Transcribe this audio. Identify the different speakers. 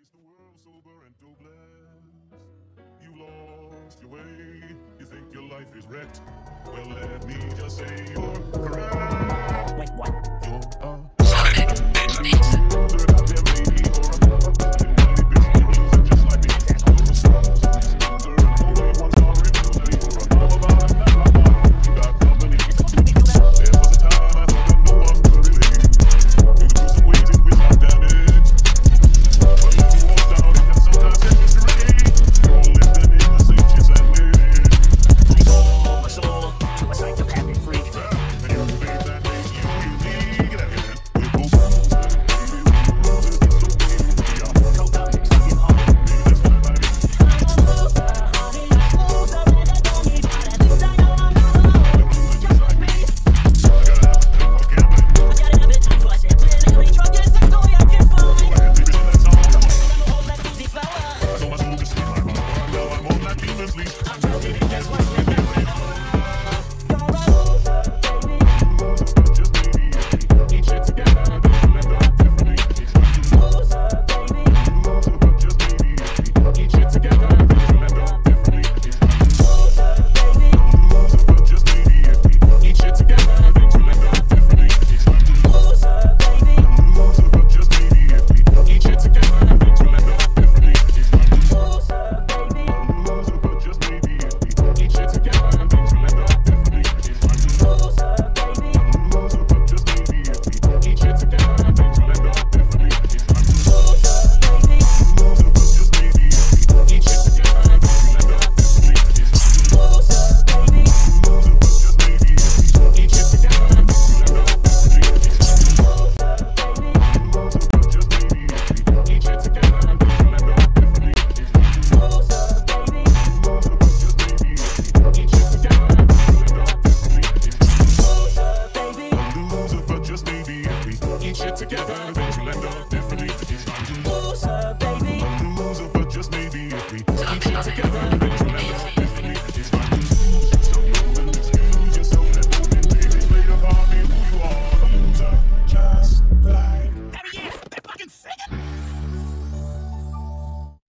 Speaker 1: Is the world sober and dopeless? You lost your way. You think your life is wrecked? Well, let me just say you're correct.
Speaker 2: Wait, what?
Speaker 1: You're a